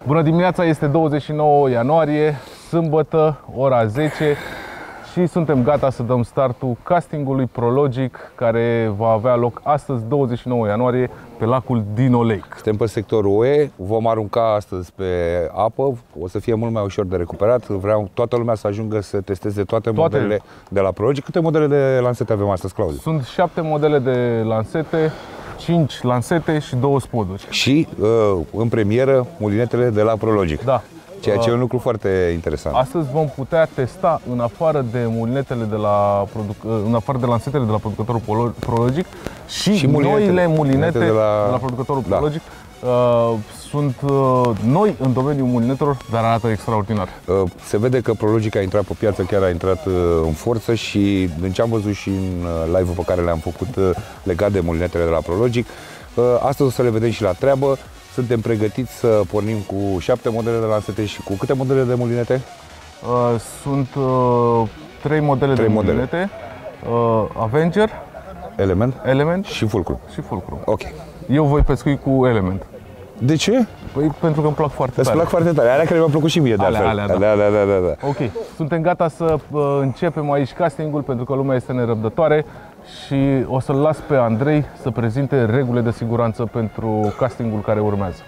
Bună dimineața, este 29 ianuarie, sâmbătă, ora 10 și suntem gata să dăm startul castingului Prologic care va avea loc astăzi, 29 ianuarie, pe lacul Dino Lake. Suntem pe sectorul UE, vom arunca astăzi pe apă, o să fie mult mai ușor de recuperat. Vreau toată lumea să ajungă să testeze toate modelele de la Prologic. Câte modele de lansete avem astăzi, Claudiu? Sunt 7 modele de lansete, 5 lansete și 2 spoduri. Și în premieră mulinetele de la Prologic. Da. Ceea ce e un lucru foarte interesant. Astăzi vom putea testa, în afară de mulinetele în afară de lansetele de la producătorul Prologic și noile mulinete de la producătorul Prologic. Sunt noi în domeniul mulinetelor, dar arată extraordinar. Se vede că Prologic a intrat pe piață, chiar a intrat în forță și din ce am văzut și în live-ul pe care le-am făcut legat de mulinetele de la Prologic, astăzi o să le vedem și la treabă. Suntem pregătiți să pornim cu 7 modele de lansete și cu câte modele de mulinete? Sunt 3 modele de mulinete. Avenger, Element și Fulcrum. Ok. Eu voi pescui cu Element. De ce? Păi pentru că îmi plac foarte tare. Îți plac foarte tare, alea care mi-au plăcut și mie de altfel. Da. Ok, suntem gata să începem aici castingul pentru că lumea este nerăbdătoare și o să-l las pe Andrei să prezinte regulile de siguranță pentru castingul care urmează.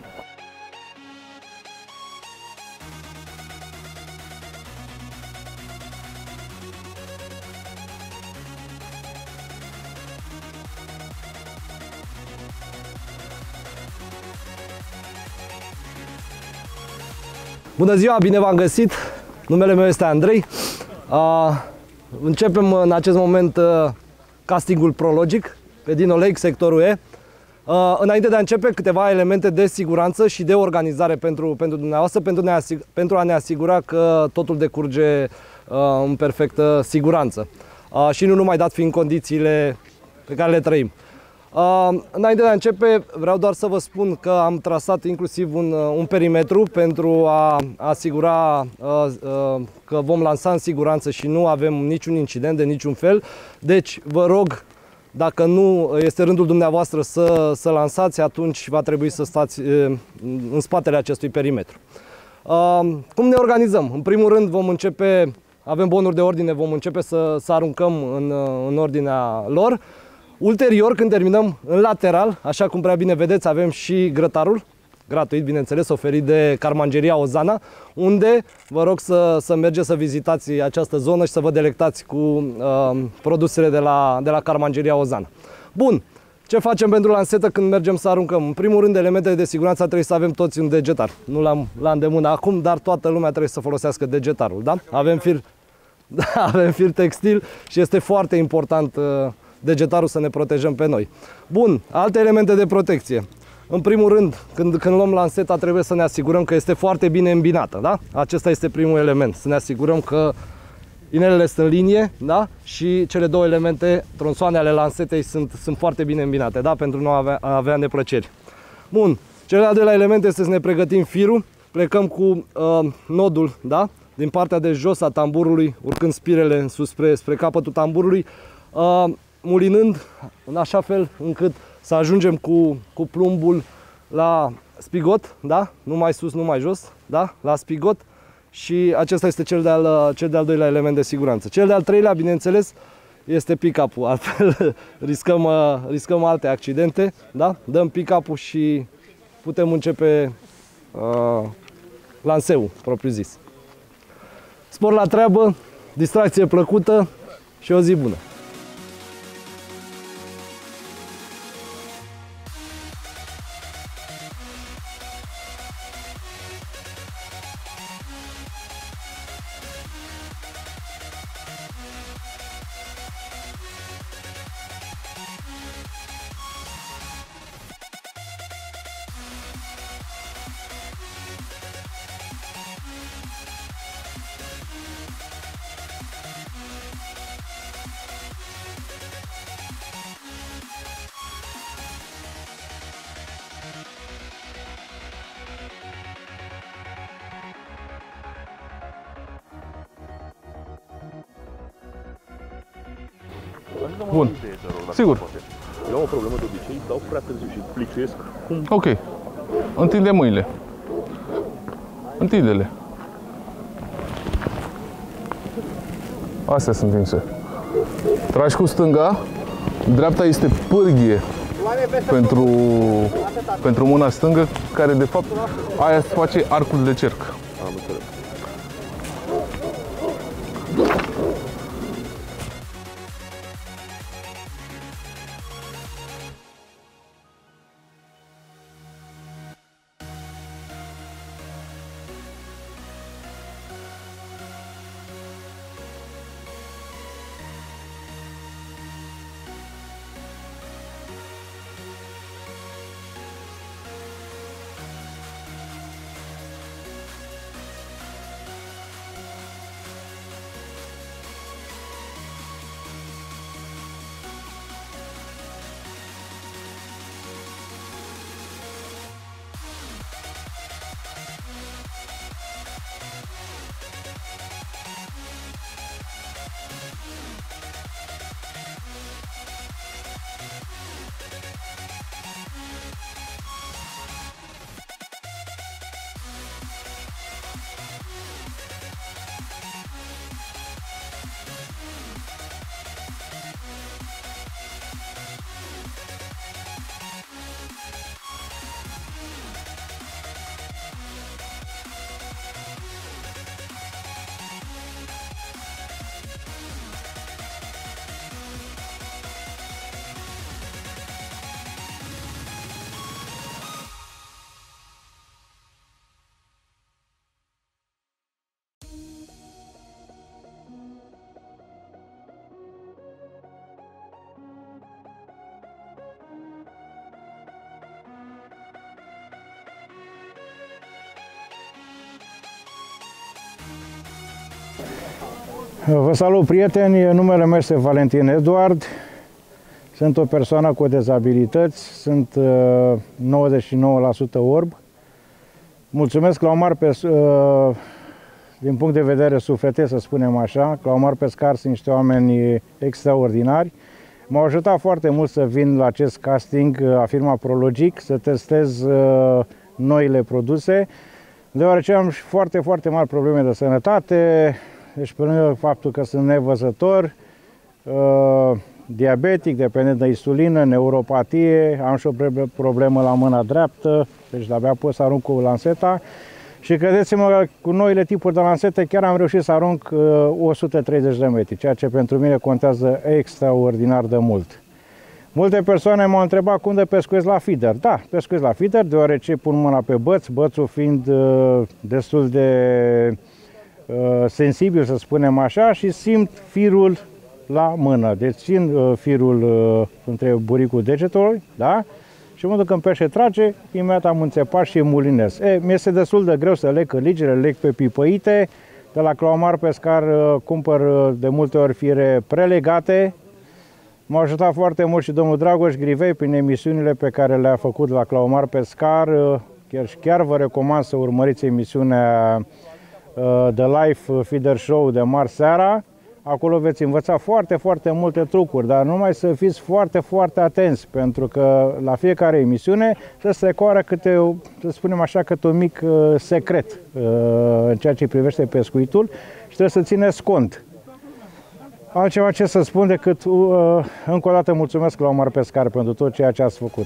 Bună ziua, bine v-am găsit! Numele meu este Andrei. Începem în acest moment castingul Prologic pe Dino Lake, sectorul E. Înainte de a începe, câteva elemente de siguranță și de organizare pentru dumneavoastră, pentru a ne asigura că totul decurge în perfectă siguranță. Și nu numai dat fiind condițiile pe care le trăim. Înainte de a începe, vreau doar să vă spun că am trasat inclusiv un perimetru pentru a asigura că vom lansa în siguranță și nu avem niciun incident de niciun fel. Deci, vă rog, dacă nu este rândul dumneavoastră să lansați, atunci va trebui să stați în spatele acestui perimetru. Cum ne organizăm? În primul rând vom începe, avem bonuri de ordine, vom începe să aruncăm în ordinea lor. Ulterior, când terminăm în lateral, așa cum prea bine vedeți, avem și grătarul, gratuit, bineînțeles, oferit de Carmangeria Ozana, unde vă rog să mergeți să vizitați această zonă și să vă delectați cu produsele de la Carmangeria Ozana. Bun, ce facem pentru lansetă când mergem să aruncăm? În primul rând, elementele de siguranță trebuie să avem toți un degetar. Nu l-am la îndemână acum, dar toată lumea trebuie să folosească degetarul, da? Avem fir textil și este foarte important degetarul să ne protejăm pe noi. Bun, alte elemente de protecție. În primul rând, când luăm lanseta, trebuie să ne asigurăm că este foarte bine îmbinată, da? Acesta este primul element, să ne asigurăm că inelele sunt în linie, da? Și cele două elemente, tronsoane ale lansetei, sunt foarte bine îmbinate, da? Pentru nu a avea neplăceri. Bun, cel de-al doilea element este să ne pregătim firul, plecăm cu nodul, da? Din partea de jos a tamburului, urcând spirele în sus spre capătul tamburului, mulinând în așa fel încât să ajungem cu plumbul la spigot, da? Nu mai sus, nu mai jos, da? La spigot, și acesta este cel de-al doilea element de siguranță. Cel de-al treilea, bineînțeles, este pick-up-ul, altfel riscăm alte accidente, da? Dăm pick-up-ul și putem începe lanseul propriu-zis. Spor la treabă, distracție plăcută și o zi bună! Bun. Sigur. Eu am o problemă de obicei, dau prea târziu și plicuiesc. Cum? Ok. Întinde mâinile. Întinde-le. Astea sunt tinse. Tragi cu stânga, dreapta este pârghie pentru mâna stângă, care de fapt aia se face arcul de cerc. Am înțeles. Vă salut, prieteni! Numele meu este Valentin Eduard. Sunt o persoană cu dezabilități, sunt 99% orb. Mulțumesc Claumar din punct de vedere sufletesc, să spunem așa. Claumar Pescar sunt niște oameni extraordinari. M-au ajutat foarte mult să vin la acest casting a firma Prologic, să testez noile produse, deoarece am foarte mari probleme de sănătate. Deci, pe lângă faptul că sunt nevăzător, diabetic, dependent de insulină, neuropatie, am și o problemă la mâna dreaptă, deci de-abia pot să arunc cu lanseta. Și credeți-mă, cu noile tipuri de lansete chiar am reușit să arunc 130 de metri, ceea ce pentru mine contează extraordinar de mult. Multe persoane m-au întrebat cum de pescuiesc la feeder. Da, pescuiesc la feeder, deoarece pun mâna pe băț, bățul fiind destul de sensibil, să spunem așa, și simt firul la mână. Deci țin firul între buricul degetului, da? Și în momentul când pește trage, imediat am înțepat și mulinez. Mi-este destul de greu să leg căligele, leg pe pipăite. De la Claumar Pescar cumpăr de multe ori fire prelegate. M-a ajutat foarte mult și domnul Dragoș Grivei prin emisiunile pe care le-a făcut la Claumar Pescar. Chiar vă recomand să urmăriți emisiunea The Life Feeder Show de marți seara. Acolo veți învăța foarte multe trucuri, dar numai să fiți foarte atenți, pentru că la fiecare emisiune se strecoară câte, să spunem așa, câte un mic secret în ceea ce privește pescuitul și trebuie să țineți cont. Altceva ce să spun decât încă o dată mulțumesc Claumar Pescar pentru tot ceea ce ați făcut.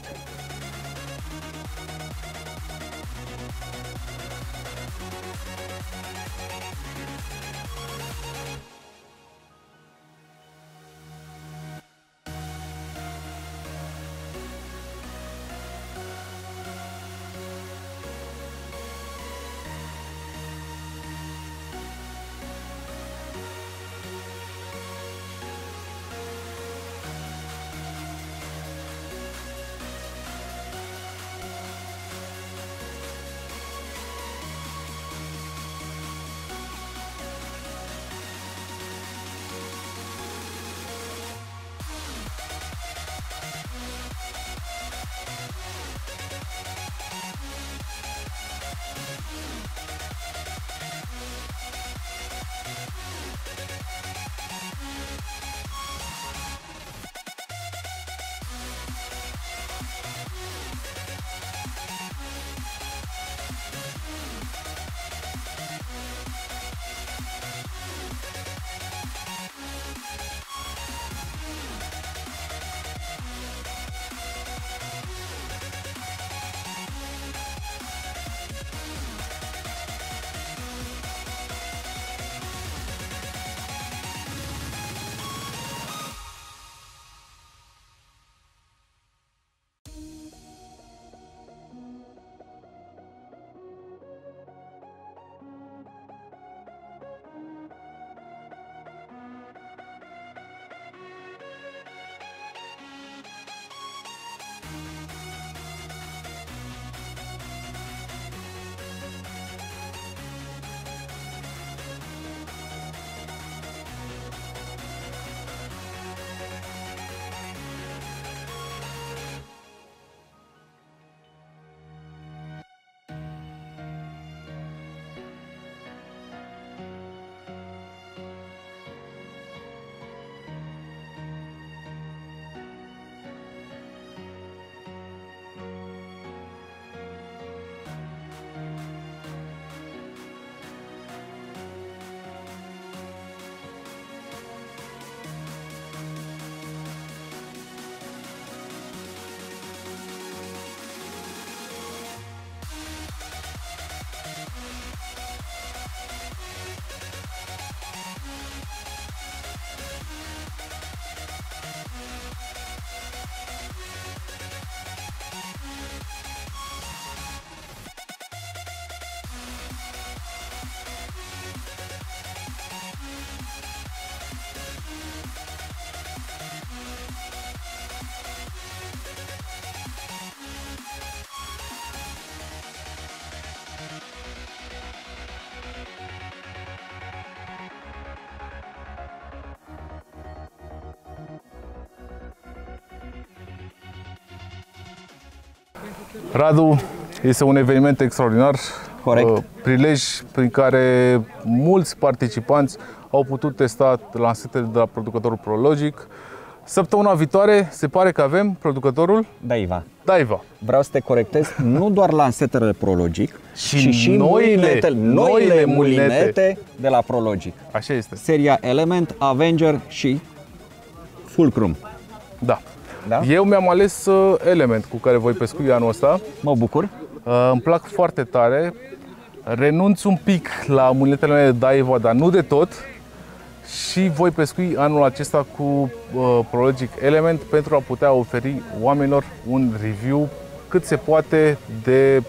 Radu, este un eveniment extraordinar. Corect. Prilej prin care mulți participanți au putut testa lansetele de la producătorul ProLogic. Săptămâna viitoare se pare că avem producătorul Daiva. Daiva. Vreau să te corectez, nu doar lansetele ProLogic, ci și noile mulinete de la ProLogic. Așa este. Seria Element, Avenger și Fulcrum. Da. Eu mi-am ales Element cu care voi pescui anul ăsta. Mă bucur. Îmi plac foarte tare. Renunț un pic la mulinetele mele de Daiva, dar nu de tot. Și voi pescui anul acesta cu ProLogic Element pentru a putea oferi oamenilor un review cât se poate de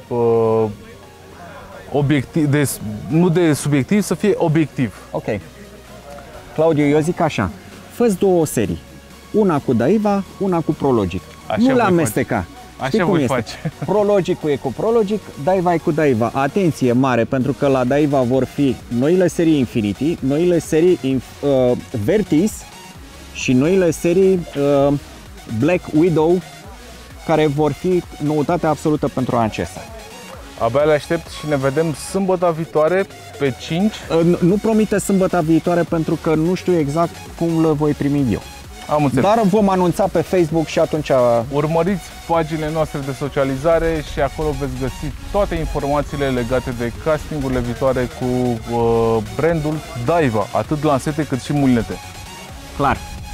obiectiv, nu de subiectiv, să fie obiectiv. Ok. Claudiu, eu zic așa, fă-ți două serii. Una cu Daiva, una cu ProLogic. Nu le amesteca. Așa voi face. ProLogic-ul e cu ProLogic, Daiva e cu Daiva. Atenție mare, pentru că la Daiva vor fi noile serii Infinity, noile serii Vertis și noile serii Black Widow, care vor fi noutate absolută pentru acesta. Abia le aștept și ne vedem sâmbătă viitoare pe 5. Nu promite sâmbătă viitoare pentru că nu știu exact cum le voi primi eu. Am înțeles. Dar vom anunța pe Facebook și atunci... Urmăriți paginile noastre de socializare și acolo veți găsi toate informațiile legate de castingurile viitoare cu brandul Daiva, atât lansete cât și mulinete. Clar.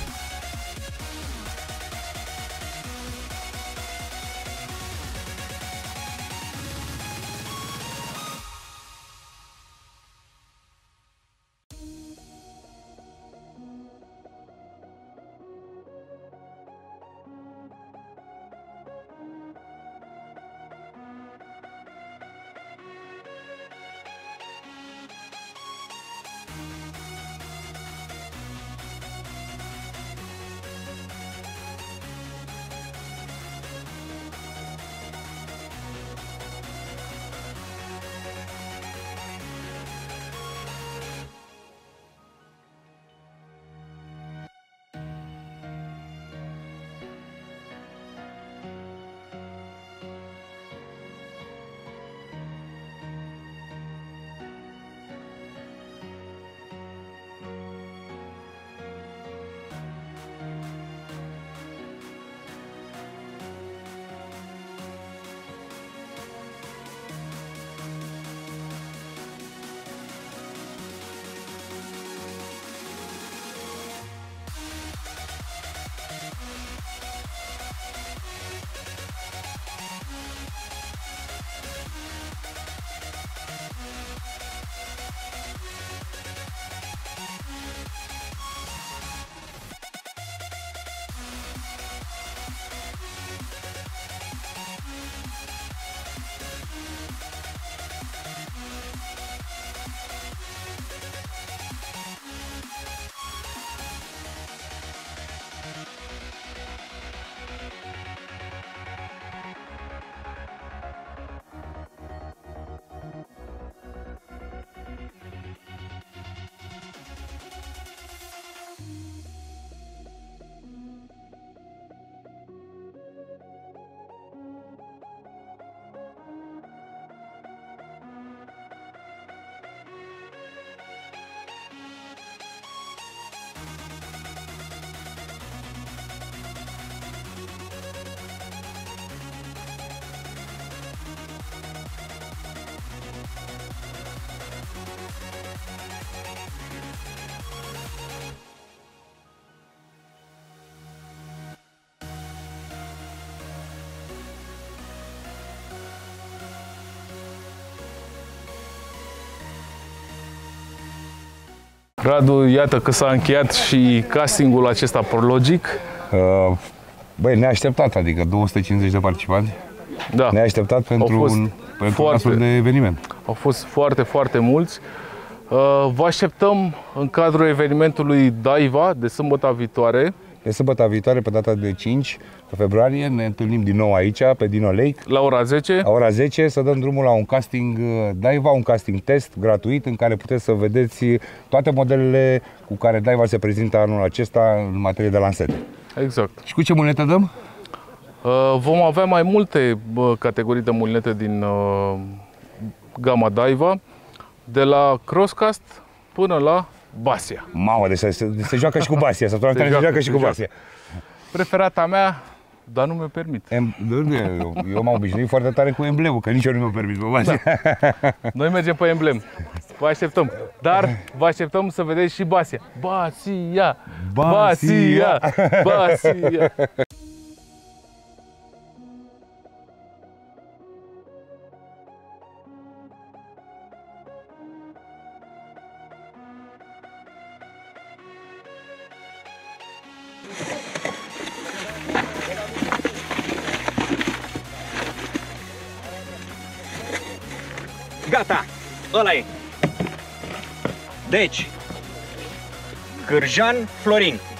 Radu, iată că s-a încheiat și castingul acesta ProLogic. Băi, neașteptat, adică 250 de participanți. Da. Neașteptat pentru un astfel de eveniment. Au fost foarte, foarte mulți. Vă așteptăm în cadrul evenimentului Daiva de sâmbătă viitoare. De sâmbătă viitoare, pe data de 5 februarie, ne întâlnim din nou aici, pe Dino Lake. La ora 10. La ora 10 să dăm drumul la un casting Daiva, un casting test gratuit în care puteți să vedeți toate modelele cu care Daiva se prezintă anul acesta în materie de lansete. Exact. Și cu ce mulinetă dăm? Vom avea mai multe categorii de mulinete din gama Daiwa, de la Crosscast până la Basia. Mamă, deci se joacă și cu Basia, se joacă și cu Basia. Preferata mea, dar nu mi-o permit. Eu m-am obișnuit foarte tare cu emblemul, că nici eu nu mi-o permit pe Basia. Da. Noi mergem pe emblem. Vă așteptăm. Dar vă așteptăm să vedeți și Basia. Basia! Basia! Basia! Gata, ăla e. Deci, Cârjan Florin.